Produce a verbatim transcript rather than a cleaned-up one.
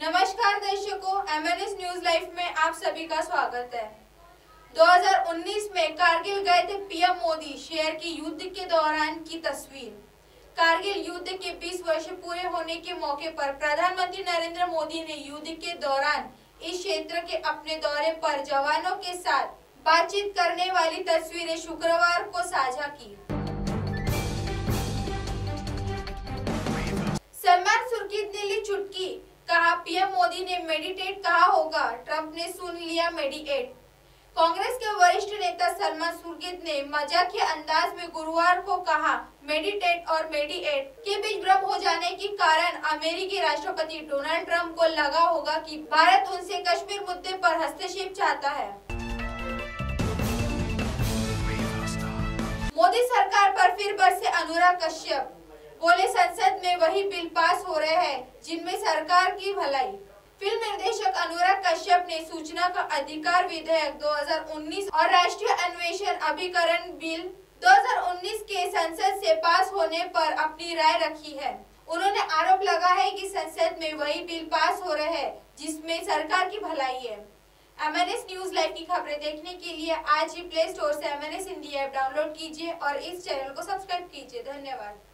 नमस्कार दर्शकों, MNS news live में आप सभी का स्वागत है। दो हज़ार उन्नीस में कारगिल गए थे पीएम मोदी, शेयर की युद्ध के दौरान की तस्वीर। कारगिल युद्ध के बीस वर्ष पूरे होने के मौके पर प्रधानमंत्री नरेंद्र मोदी ने युद्ध के दौरान इस क्षेत्र के अपने दौरे पर जवानों के साथ बातचीत करने वाली तस्वीरें शुक्रवार को साझा की। सलमान सुर्खित ने ली चुटकी, कहा पीएम मोदी ने मेडिटेट कहा होगा, ट्रंप ने सुन लिया मेडिएट। कांग्रेस के वरिष्ठ नेता सलमान सुर्खित ने मजाकिया अंदाज में गुरुवार को कहा मेडिटेट और मेडिएट के बीच भ्रम हो जाने के कारण अमेरिकी राष्ट्रपति डोनाल्ड ट्रंप को लगा होगा कि भारत उनसे कश्मीर मुद्दे पर हस्तक्षेप चाहता है। मोदी सरकार पर फिर बरसे अनुराग कश्यप, बोले संसद में वही बिल पास हो रहे हैं जिनमें सरकार की भलाई। फिल्म निर्देशक अनुराग कश्यप ने सूचना का अधिकार विधेयक दो हज़ार उन्नीस और राष्ट्रीय अन्वेषण अभिकरण बिल दो हज़ार उन्नीस के संसद से पास होने पर अपनी राय रखी है। उन्होंने आरोप लगा है कि संसद में वही बिल पास हो रहे हैं जिसमें सरकार की भलाई है। एमएनएस न्यूज लाइव की खबरें देखने के लिए आज ही प्ले स्टोर से एमएनएस हिंदी ऐप डाउनलोड कीजिए और इस चैनल को सब्सक्राइब कीजिए। धन्यवाद।